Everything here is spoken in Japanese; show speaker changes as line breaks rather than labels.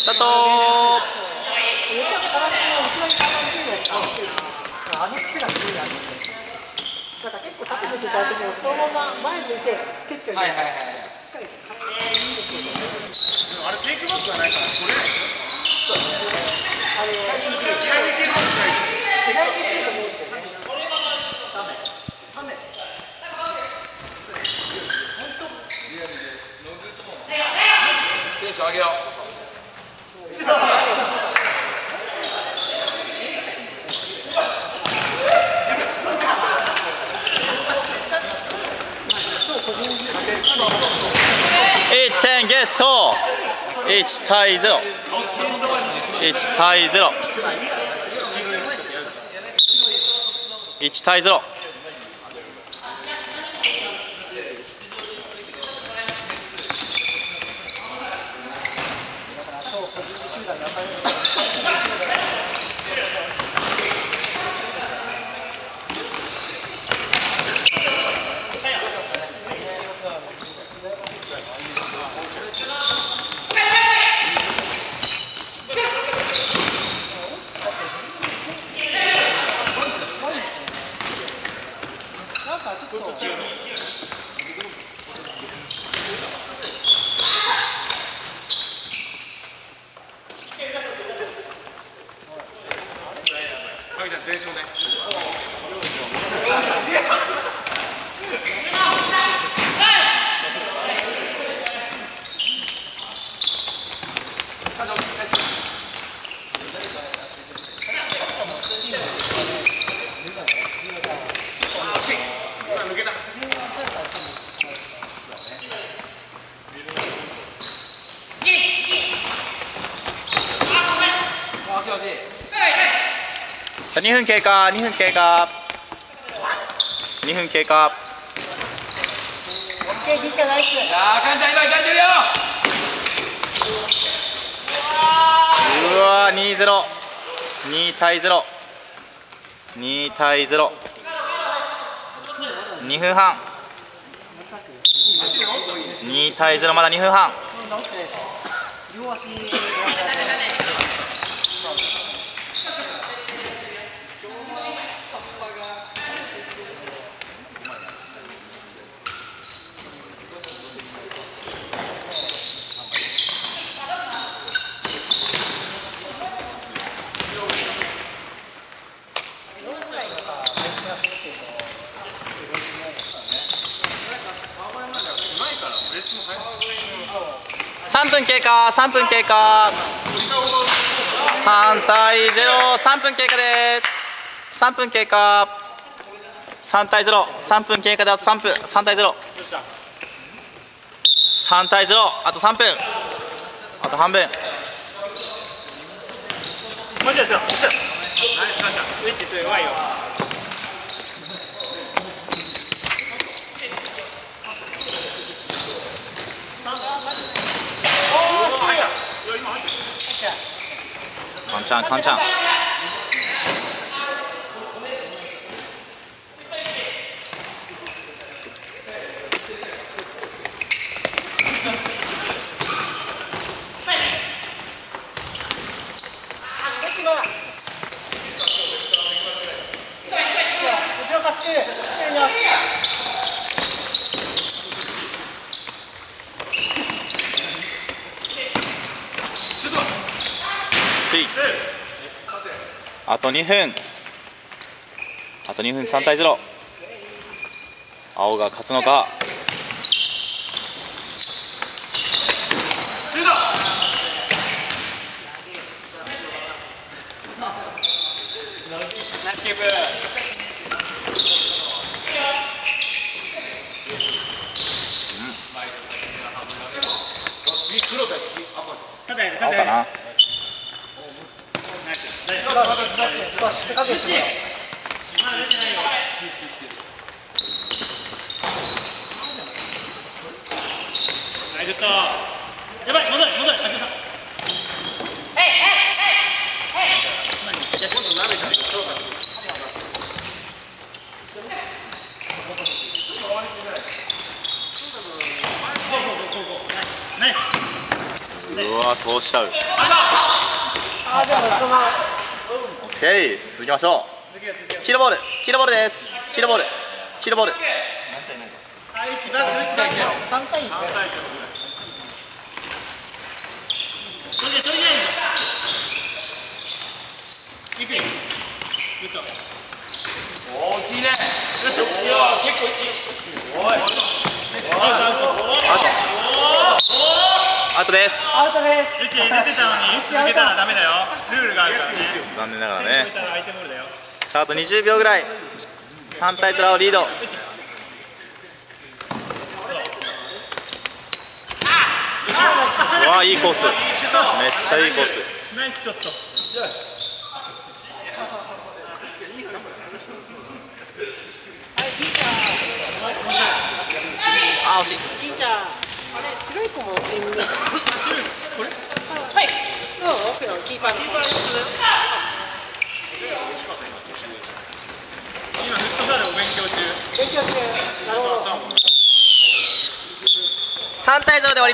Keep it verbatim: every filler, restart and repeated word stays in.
スタート。
吉川さん、一番簡単にあの癖がすごいあるので、だから結構縦抜けちゃうともうそのまま前向いて蹴っちゃう。はいはいはい。
あれテイクバックがないから取れないでしょ。そうね。
あれ
手がけてるかもしれない。
手がけてると思うんですよね。
ダメ。ダメ。本当。テンション上げよう。
いってんゲット。いちたいゼロ。いちたいゼロ。いちたいゼロ。
全勝ね。抜けた。
にふん経過、にふん経過。にふん経過。
オッケー、ギッチャナイス。
いやー、カンちゃん今いかれてるよ。
うわー、にゼロ。にたいゼロ。にたいゼロ。にふんはん。にたいゼロ、まだにふんはん。
両足。
さんぷん経過、さんぷん経過。さんたいゼロ、さんぷん経過です。さんぷん経過。さんたいゼロ、さんぷん経過であとさんぷん、さんたいゼロ。さんたいゼロ、あとさんぷん。あと半分。
マジですよ。ナイスカンちゃん。ウェッジすごいよ。
カンちゃん、カンちゃん。
後ろから作る、作ります。
あとにふん。あとにふん、さんたいゼロ。青が勝つのか。
ナイスキープ。次黒だよ。
青かな。
やばい、戻れ、戻れ、あ、えい、えい、えい、えい。じゃあ今度鍋ちゃんと翔太君。
うわま通しちゃう。
あ、でもその
OK、続きましょう。キロボール、キロボールです。キロボール、キロボール。
さん対いち。
大きいね。結構いい。
アウトです。
アウトです。
ユキ出てたのに続けたらダメだよ。ルールがあるからね。
残念ながらね。
相手ボールだよ。
さああとにじゅうびょうぐらい。さん対ゼロをリード。うわあ、いいコース。めっちゃいいコース。
ナイスショット。
あー、惜しい。
キーちゃん、あれ白い子もチームメイト。
これ？
はい。うん、奥のキーパーの。
今フットサルを勉強中。
勉強中。なるほど。
さん対ゼロで終わり。